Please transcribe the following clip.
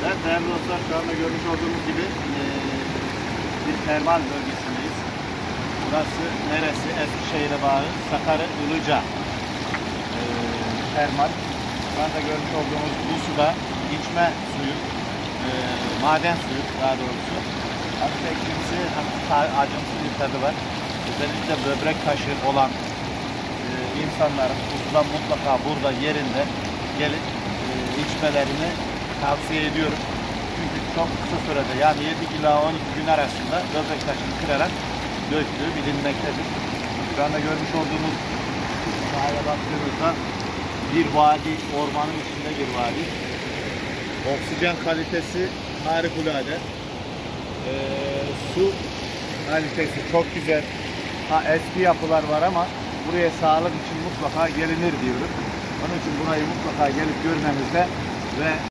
Evet değerli dostlar, şu anda görmüş olduğunuz gibi bir termal bölgesindeyiz. Burası neresi? Eskişehir'e bağlı Sakarya Ilıca termal. Şu anda görmüş olduğumuz bu suda içme suyu, maden suyu daha doğrusu. Hafif ekşimsi, hafif acımsı bir tadı var. Özellikle böbrek taşı olan insanların bu sudan mutlaka burada yerinde gelip içmelerini tavsiye ediyorum. Çünkü çok kısa sürede, yani 7 ila 12 gün arasında böbrek taşını kırarak döktüğü bilinmektedir. Şu anda görmüş olduğumuz sahaya baktığımızda bir vadi, ormanın içinde bir vadi. Oksijen kalitesi harikulade. Su kalitesi çok güzel. Eski yapılar var ama buraya sağlık için mutlaka gelinir diyoruz. Onun için burayı mutlaka gelip görmenizde ve